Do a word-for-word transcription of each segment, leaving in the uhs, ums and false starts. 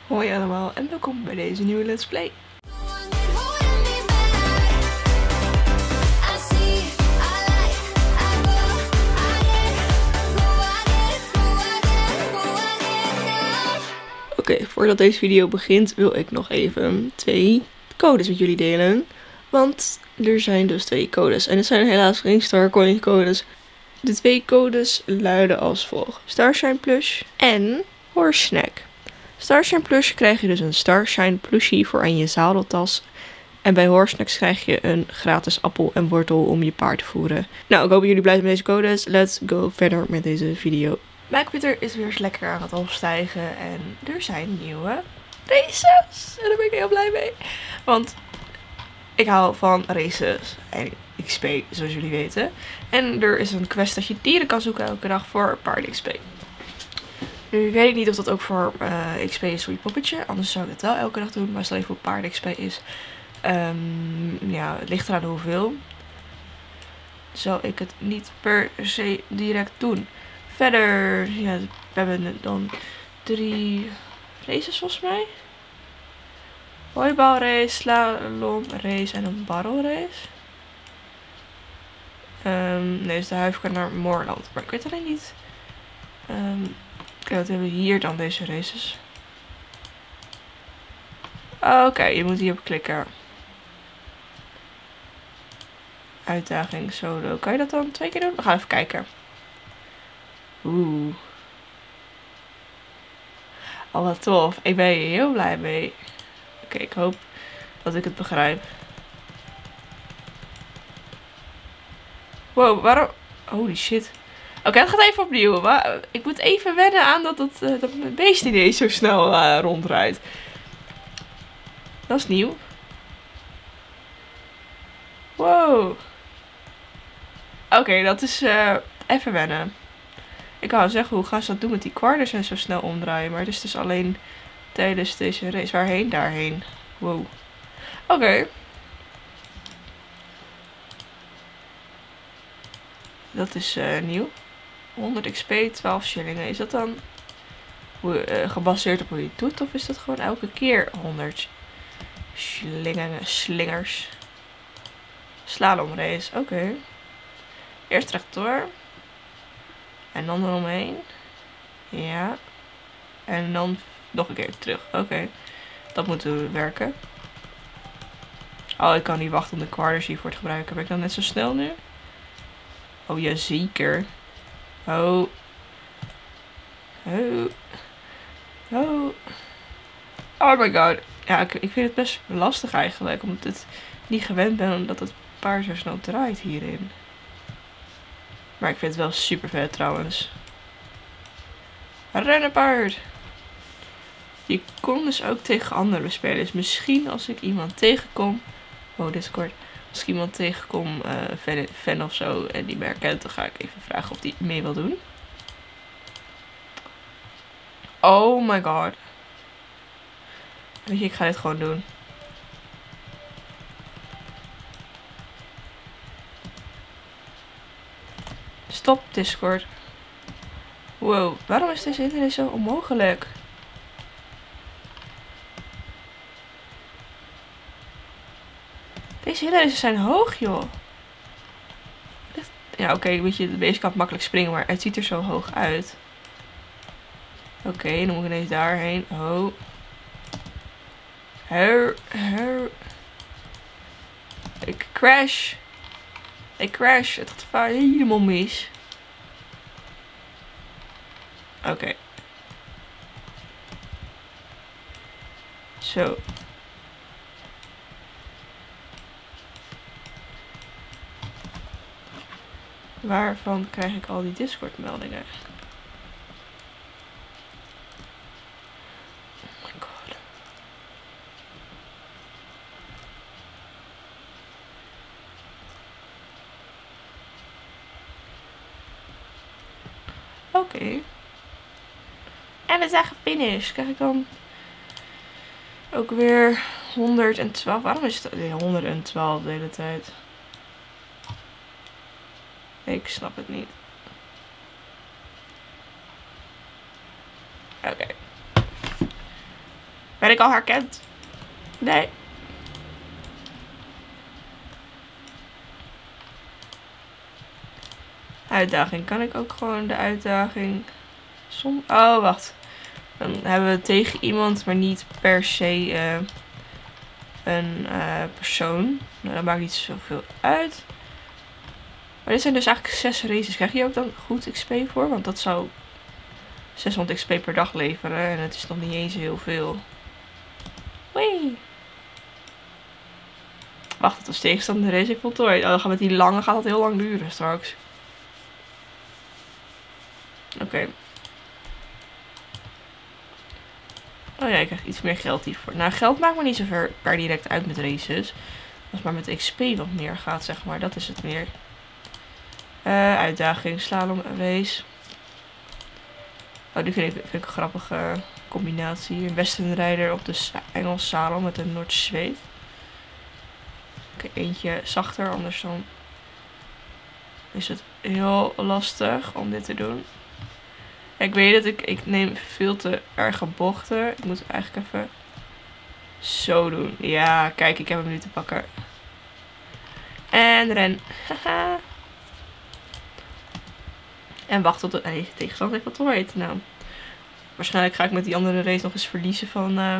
Hoi allemaal en welkom bij deze nieuwe Let's Play. Oké, okay, voordat deze video begint wil ik nog even twee codes met jullie delen. Want er zijn dus twee codes en het zijn helaas geen Starcoin codes. De twee codes luiden als volgt: Starshine Plush en Horse Snack. Starshine Plush krijg je dus een Starshine plushie voor aan je zadeltas. En bij Horse Snacks krijg je een gratis appel en wortel om je paard te voeren. Nou, ik hoop dat jullie blij zijn met deze codes. Let's go verder met deze video. Mijn computer is weer eens lekker aan het opstijgen en er zijn nieuwe races. En daar ben ik heel blij mee. Want ik hou van races en X P, zoals jullie weten. En er is een quest dat je dieren kan zoeken elke dag voor paarden X P. Nu weet ik niet of dat ook voor uh, X P is voor je poppetje. Anders zou ik het wel elke dag doen. Maar als het alleen voor paarden X P is. Um, ja, het ligt eraan hoeveel. Zou ik het niet per se direct doen. Verder, ja, we hebben dan drie races volgens mij. Hooibouwrace, slalom race en een barrelrace. Um, nee, dus de huif kan naar Moorland. Maar ik weet alleen niet. Um, Oké, wat hebben we hier dan, deze races? Oké, okay, je moet hierop klikken. Uitdaging solo. Kan je dat dan twee keer doen? We gaan even kijken. Oeh. Oh, wat tof. Ik ben hier heel blij mee. Oké, okay, ik hoop dat ik het begrijp. Wow, waarom? Holy shit. Oké, okay, het gaat even opnieuw. Maar ik moet even wennen aan dat, het, uh, dat mijn beest ineens zo snel uh, rondrijdt. Dat is nieuw. Wow. Oké, okay, dat is uh, even wennen. Ik wou zeggen, hoe gaan ze dat doen met die quarters en zo snel omdraaien. Maar het is dus alleen tijdens deze race. Waarheen? Daarheen. Wow. Oké. Okay. Dat is uh, nieuw. honderd X P, twaalf shillingen. Is dat dan hoe, uh, gebaseerd op hoe je het doet? Of is dat gewoon elke keer honderd shillingen, slingers? Slalomrace, oké. Okay. Eerst rechtdoor. En dan eromheen. Ja. En dan nog een keer terug. Oké. Okay. Dat moeten werken. Oh, ik kan niet wachten om de quarters hiervoor te gebruiken. Ben ik dan net zo snel nu? Oh, ja, zeker. Oh. Oh. Oh. Oh my god. Ja, ik, ik vind het best lastig eigenlijk. Omdat ik niet gewend ben dat het paard zo snel draait hierin. Maar ik vind het wel super vet trouwens. Rennen paard. Je kon dus ook tegen andere spelers. Misschien als ik iemand tegenkom. Oh, Discord. Als ik iemand tegenkom, uh, fan, fan of zo, en die me herkent, dan ga ik even vragen of die mee wil doen. Oh my god. Weet je, ik ga dit gewoon doen. Stop, Discord. Wow, waarom is deze internet zo onmogelijk? Deze hindernissen zijn hoog, joh. Ja, oké, okay, weet je, de beest kan makkelijk springen, maar het ziet er zo hoog uit. Oké, okay, dan moet ik ineens daarheen. Oh. Her, her. Ik crash. Ik crash. Het gaat vaak helemaal mis. Oké. Okay. Zo. Waarvan krijg ik al die Discord meldingen? Oh my god. Oké. Okay. En we zijn gefinished. Krijg ik dan ook weer honderdtwaalf. Waarom is het nee, honderdtwaalf de hele tijd? Ik snap het niet. Oké. Okay. Ben ik al herkend? Nee. Uitdaging. Kan ik ook gewoon de uitdaging... Som... Oh, wacht. Dan hebben we tegen iemand, maar niet per se uh, een uh, persoon. Nou, dat maakt niet zoveel uit. Maar dit zijn dus eigenlijk zes races. Krijg je ook dan goed X P voor? Want dat zou zeshonderd X P per dag leveren. En het is nog niet eens heel veel. Wee. Wacht, dat was tegenstander de race ik voltooid. Oh, dan gaan we met die lange gaat dat heel lang duren straks. Oké. Okay. Oh ja, ik krijg iets meer geld hiervoor. Nou, geld maakt me niet zo ver per direct uit met races. Als het maar met X P wat meer gaat, zeg maar. Dat is het meer. Uh, uitdaging, slalom race. Oh, die vind ik, vind ik een grappige combinatie. Een westernrijder op de Engelse slalom met een Noord-Zweed. Okay, eentje zachter, anders dan is het heel lastig om dit te doen. Ik weet het, ik, ik neem veel te erge bochten. Ik moet eigenlijk even zo doen. Ja, kijk, ik heb hem nu te pakken. En ren. Haha. En wacht tot de nee, tegenstander heeft wat te weten. Nou, waarschijnlijk ga ik met die andere race nog eens verliezen van... Uh,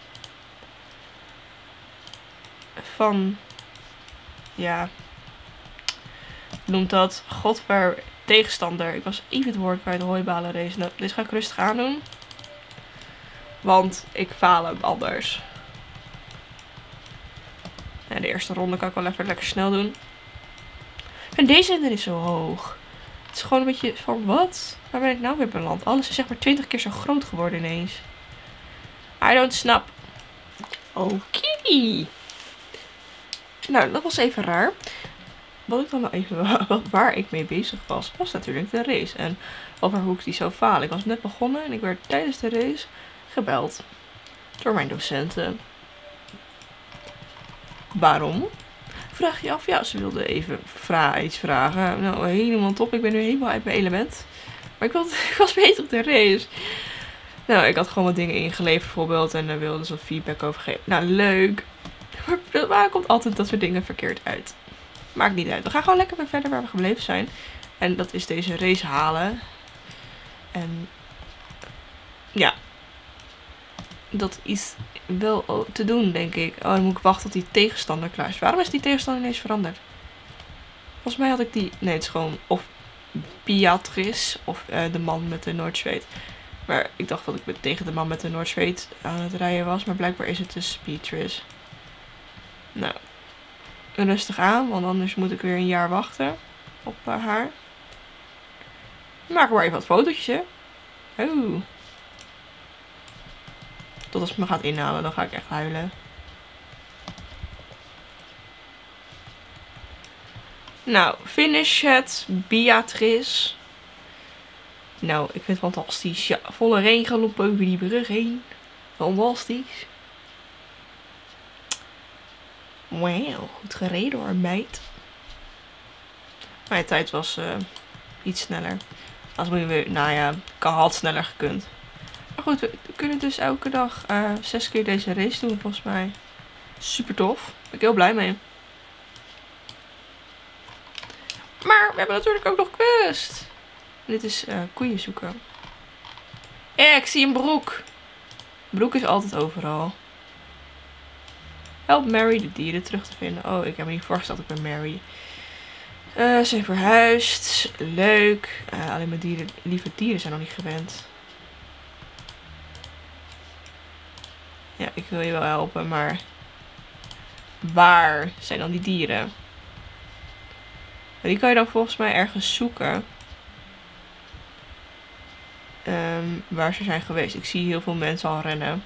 van... Ja... Noemt dat God waar tegenstander. Ik was even het woord kwijt de hooibalen race. Nou, dit ga ik rustig aandoen. Want ik faal hem anders. Ja, de eerste ronde kan ik wel even lekker snel doen. En deze hinder is zo hoog. Het is gewoon een beetje van wat? Waar ben ik nou weer beland? Alles is zeg maar twintig keer zo groot geworden ineens. I don't snap. Oké. Okay. Nou, dat was even raar. Wat ik dan nou even, waar ik mee bezig was, was natuurlijk de race. En over hoe ik die zou falen. Ik was net begonnen en ik werd tijdens de race gebeld. Door mijn docenten. Waarom? Vraag je af? Ja, ze wilde even vra iets vragen. Nou, helemaal top. Ik ben nu helemaal uit mijn element. Maar ik, wilde, ik was bezig op de race. Nou, ik had gewoon wat dingen ingeleverd bijvoorbeeld. En daar wilde ze wat feedback over geven. Nou, leuk. Maar waar komt altijd dat soort dingen verkeerd uit? Maakt niet uit. We gaan gewoon lekker weer verder waar we gebleven zijn. En dat is deze race halen. En ja. Dat is wel te doen, denk ik. Oh, dan moet ik wachten tot die tegenstander klaar is. Waarom is die tegenstander ineens veranderd? Volgens mij had ik die... Nee, het is gewoon of Beatrice of uh, de man met de Noord-Zweed. Maar ik dacht dat ik tegen de man met de Noord-Zweed aan het rijden was. Maar blijkbaar is het dus Beatrice. Nou. Rustig aan, want anders moet ik weer een jaar wachten op uh, haar. Maak maar even wat fotootjes, hè. Oh. Tot als het me gaat inhalen, dan ga ik echt huilen. Nou, finish het, Beatrice. Nou, ik vind het fantastisch. Ja, volle regenloop over die brug heen. Fantastisch. Wauw, goed gereden hoor, meid. Mijn tijd was uh, iets sneller. Als moet je weer, nou ja, kan had sneller gekund. Maar goed, we kunnen dus elke dag uh, zes keer deze race doen volgens mij. Super tof. Daar ben ik heel blij mee. Maar we hebben natuurlijk ook nog quest. Dit is uh, koeien zoeken. Eh, ik zie een broek. Broek is altijd overal. Help Mary de dieren terug te vinden. Oh, ik heb me niet voorgesteld. Ik ben Mary. Uh, ze zijn verhuisd. Leuk. Uh, alleen mijn dieren, lieve dieren zijn nog niet gewend. Ja, ik wil je wel helpen, maar... Waar zijn dan die dieren? Die kan je dan volgens mij ergens zoeken. Um, waar ze zijn geweest. Ik zie heel veel mensen al rennen.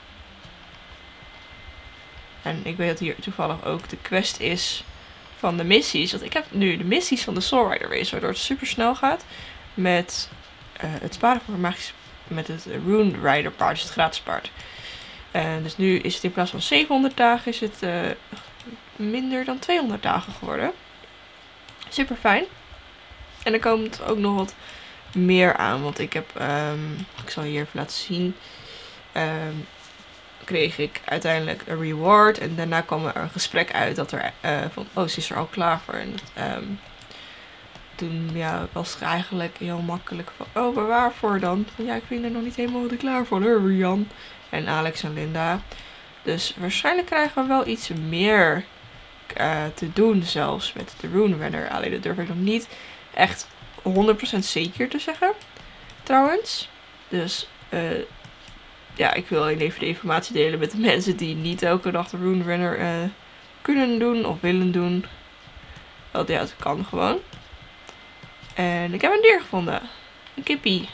En ik weet dat hier toevallig ook de quest is van de missies. Want ik heb nu de missies van de Soul Rider Race. Waardoor het super snel gaat. Met uh, het sparen voor magisch. Met het Rune Rider paard. Dus het gratis paard. Uh, dus nu is het in plaats van zevenhonderd dagen. Is het uh, minder dan tweehonderd dagen geworden. Super fijn. En er komt ook nog wat meer aan. Want ik heb. Um, ik zal hier even laten zien. Um, kreeg ik uiteindelijk een reward. En daarna kwam er een gesprek uit dat er uh, van, oh, ze is er al klaar voor. En dat, um, toen ja, was het eigenlijk heel makkelijk van, oh, maar waarvoor dan? Van, ja, ik ben er nog niet helemaal klaar voor, hoor, Jan. En Alex en Linda. Dus waarschijnlijk krijgen we wel iets meer uh, te doen zelfs met de Rune Runner. Alleen dat durf ik nog niet echt honderd procent zeker te zeggen. Trouwens. Dus uh, ja, ik wil alleen even de informatie delen met de mensen die niet elke dag de Rune Runner uh, kunnen doen of willen doen. Want ja, het kan gewoon. En ik heb een dier gevonden. Een kippie.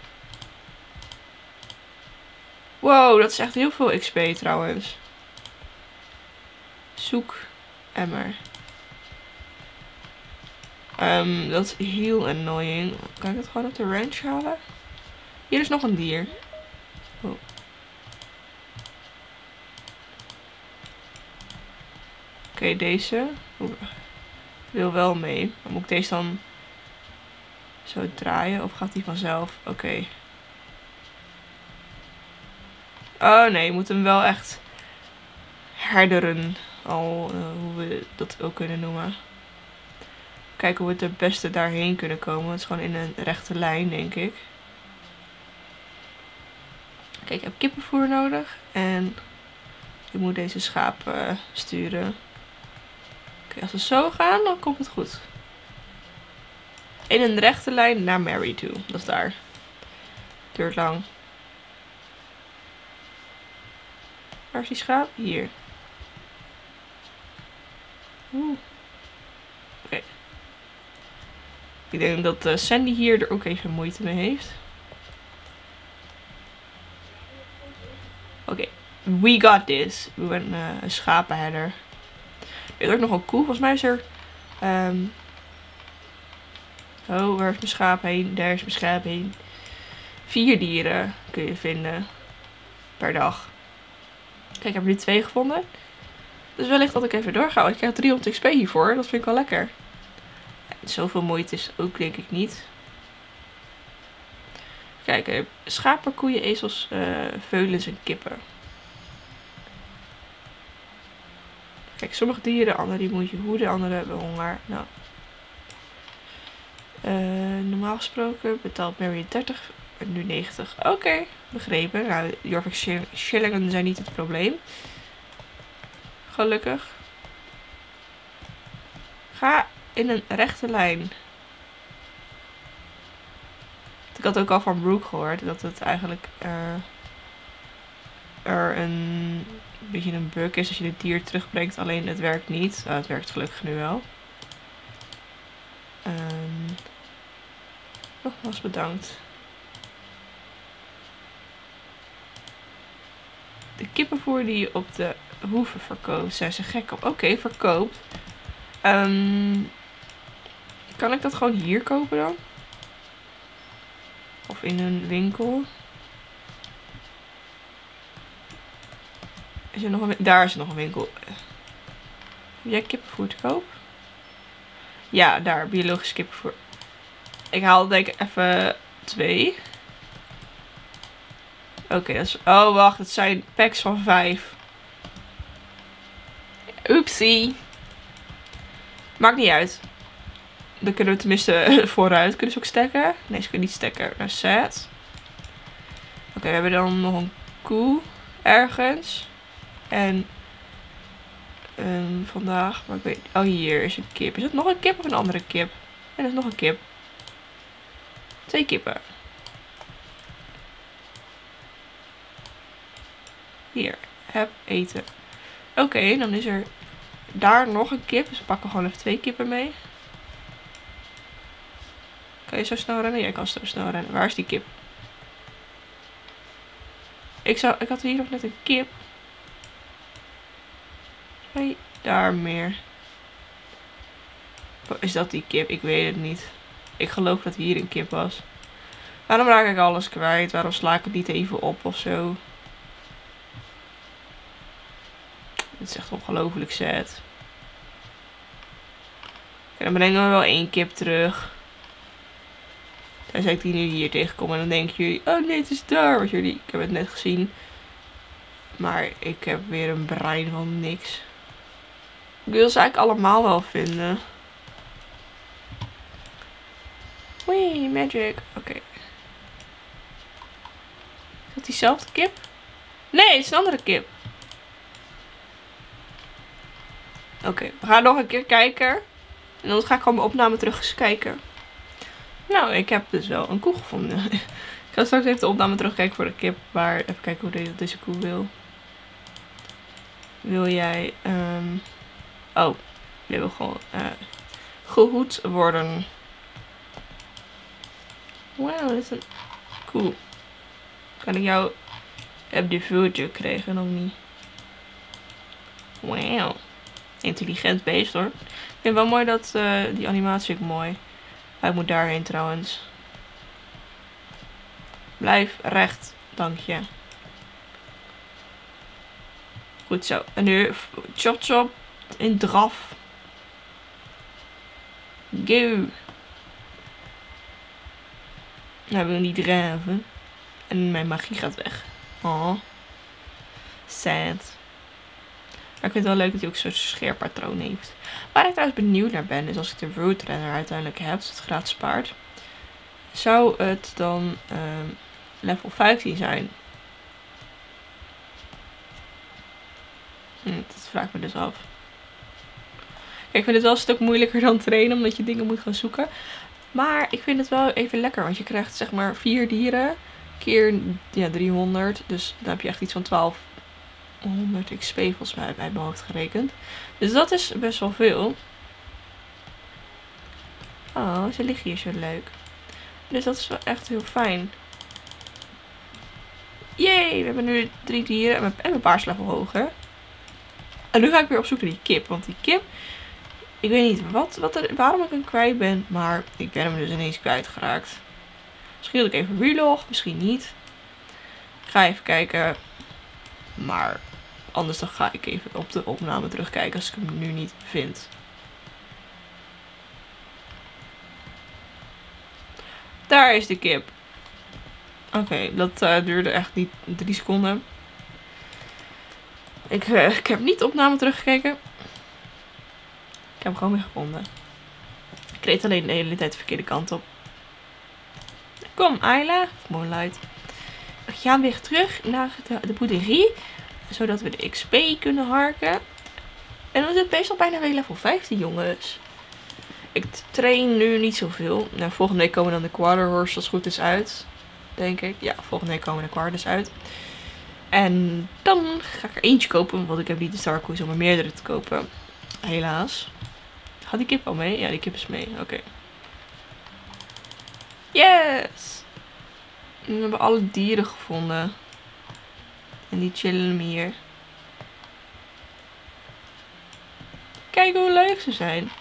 Wow, dat is echt heel veel X P trouwens. Zoek emmer. Um, dat is heel annoying. Kan ik het gewoon op de ranch halen? Hier is nog een dier. Oh. Oké, okay, deze Oeh. wil wel mee. Maar moet ik deze dan zo draaien of gaat die vanzelf? Oké. Okay. Oh nee, je moet hem wel echt herderen. Al uh, hoe we dat ook kunnen noemen. Kijken hoe we het het beste daarheen kunnen komen. Het is gewoon in een rechte lijn, denk ik. Kijk, ik heb kippenvoer nodig. En ik moet deze schapen uh, sturen. Oké, okay, als we zo gaan, dan komt het goed. In een rechte lijn naar Mary toe. Dat is daar. Duurt lang. Waar is die schaap? Hier. Oeh. Oké. Okay. Ik denk dat uh, Sandy hier er ook even moeite mee heeft. Oké. Okay. We got this. We zijn uh, een schapenherder. Er is ook nog een koe. Volgens mij is er... Um... Oh, waar is mijn schaap heen? Daar is mijn schaap heen. Vier dieren kun je vinden. Per dag. Kijk, ik heb er nu twee gevonden. Dus wellicht dat ik even doorga. Ik krijg driehonderd X P hiervoor. Dat vind ik wel lekker. En zoveel moeite is ook denk ik niet. Kijk, schapen, koeien, ezels, uh, veulens en kippen. Kijk, sommige dieren, andere die moet je hoeden, andere hebben honger. Nou. Uh, normaal gesproken betaalt Mary dertig, nu negentig. Oké, okay, begrepen. Nou, Jorvik shillingen zijn niet het probleem. Gelukkig. Ga in een rechte lijn. Ik had ook al van Brooke gehoord dat het eigenlijk uh, er een beetje een bug is als je het dier terugbrengt. Alleen het werkt niet. Uh, het werkt gelukkig nu wel. Um, nogmaals bedankt. De kippenvoer die je op de hoeve verkoopt, zijn ze gek op. Oké, okay, verkoop. Um, kan ik dat gewoon hier kopen dan? Of in een winkel? Is er nog een, daar is er nog een winkel. Heb jij kippenvoer te koop? Ja, daar, biologisch kippenvoer. Ik haal denk ik even twee. Oké, okay, dat is... Oh, wacht, het zijn packs van vijf. Oepsie. Maakt niet uit. Dan kunnen we tenminste vooruit. Kunnen ze ook stekken? Nee, ze kunnen niet stekken. Dat is sad. Oké, okay, we hebben dan nog een koe. Ergens. En... Um, vandaag, maar ik weet... Oh, hier is een kip. Is het nog een kip of een andere kip? En er is nog een kip. Twee kippen. Hier, heb eten. Oké, okay, dan is er daar nog een kip. Dus we pakken gewoon even twee kippen mee. Kan je zo snel rennen? Jij kan zo snel rennen. Waar is die kip? Ik, zou, ik had hier nog net een kip. Hey, daar meer. Is dat die kip? Ik weet het niet. Ik geloof dat hier een kip was. Waarom raak ik alles kwijt? Waarom sla ik het niet even op of zo? Het is echt ongelooflijk sad. En dan brengen we wel één kip terug. Tenzij ik die nu hier tegenkom. En dan denken jullie, oh nee, het is daar. Want jullie, ik heb het net gezien. Maar ik heb weer een brein van niks. Ik wil ze eigenlijk allemaal wel vinden. Wee, magic. Oké. Okay. Is dat diezelfde kip? Nee, het is een andere kip. Oké, okay, we gaan nog een keer kijken. En dan ga ik gewoon mijn opname terug eens kijken. Nou, ik heb dus wel een koe gevonden. Ik ga straks even de opname terugkijken voor de kip. Maar even kijken hoe deze, deze koe wil. Wil jij... Um... Oh, je wil gewoon uh, gehoed worden. Wauw, dit is een koe. Kan ik jou... Heb je vuurtje gekregen nog niet? Wauw. Intelligent beest hoor. Ik vind wel mooi dat uh, die animatie ook mooi. Hij moet daarheen trouwens. Blijf recht, dank je. Goed zo. En nu chop chop in draf. Go. Nou, we niet draven. En mijn magie gaat weg. Oh. Sad. Maar ik vind het wel leuk dat hij ook zo'n scherp patroon heeft. Waar ik trouwens benieuwd naar ben, is als ik de Roadrunner uiteindelijk heb, dus het gratis paard. Zou het dan um, level vijftien zijn? Hm, dat vraag ik me dus af. Kijk, ik vind het wel een stuk moeilijker dan trainen, omdat je dingen moet gaan zoeken. Maar ik vind het wel even lekker, want je krijgt zeg maar vier dieren keer ja, driehonderd. Dus dan heb je echt iets van twaalfhonderd X P volgens mij bij mijn hoofd gerekend. Dus dat is best wel veel. Oh, ze liggen hier zo leuk. Dus dat is wel echt heel fijn. Jee, we hebben nu drie dieren en mijn, en mijn paard is level hoger. En nu ga ik weer op zoek naar die kip. Want die kip, ik weet niet wat, wat er, waarom ik hem kwijt ben. Maar ik ben hem dus ineens kwijtgeraakt. Misschien dat ik even relog, misschien niet. Ik ga even kijken. Maar anders dan ga ik even op de opname terugkijken als ik hem nu niet vind. Daar is de kip. Oké, okay, dat uh, duurde echt niet drie seconden. Ik, uh, ik heb niet de opname teruggekeken. Ik heb hem gewoon weer gevonden. Ik reed alleen de hele tijd de verkeerde kant op. Kom, Ayla. Moonlight. We gaan weer terug naar de, de boerderie. Zodat we de X P kunnen harken. En dan zit meestal bijna weer level vijftien, jongens. Ik train nu niet zoveel. Nou, volgende week komen dan de quarter horse als het goed is uit. Denk ik. Ja, volgende week komen de quarters uit. En dan ga ik er eentje kopen. Want ik heb niet de Star Cruise om er meerdere te kopen. Helaas. Gaat die kip al mee? Ja, die kip is mee. Oké. Okay. Yes! We hebben alle dieren gevonden. En die chillen hier. Kijk hoe leuk ze zijn.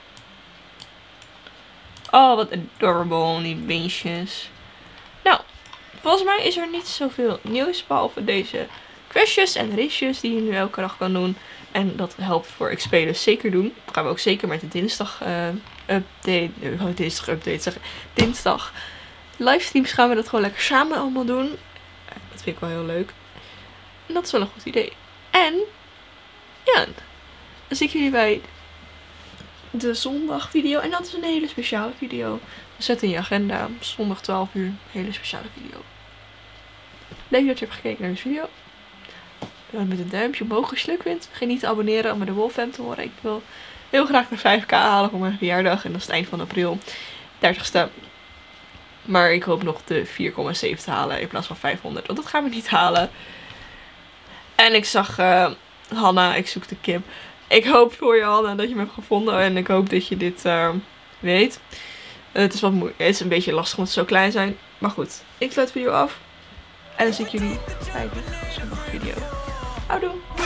Oh, wat adorable, die beestjes. Nou, volgens mij is er niet zoveel nieuws. Behalve deze questjes en races die je nu elke dag kan doen. En dat helpt voor X P dus zeker doen. Dat gaan we ook zeker met de dinsdag uh, update. Oh, dinsdag update zeggen. Dinsdag livestreams gaan we dat gewoon lekker samen allemaal doen. Dat vind ik wel heel leuk. En dat is wel een goed idee. En ja, dan zie ik jullie bij de zondag video. En dat is een hele speciale video. Zet in je agenda. Zondag twaalf uur. Hele speciale video. Leuk dat je hebt gekeken naar deze video. Bedankt met een duimpje omhoog als je het leuk vindt. Vergeet niet te abonneren om bij de Wolfam te horen. Ik wil heel graag de vijf k halen voor mijn verjaardag. En dat is het eind van april. dertigste. Maar ik hoop nog de vier komma zeven te halen in plaats van vijfhonderd. Want dat gaan we niet halen. En ik zag uh, Hanna. Ik zoek de kip. Ik hoop voor je, Hanna, dat je me hebt gevonden. En ik hoop dat je dit uh, weet. Uh, het is wat moeilijk. Het is een beetje lastig omdat ze zo klein zijn. Maar goed. Ik sluit de video af. En dan zie ik jullie bij de zondag video. Houdoe.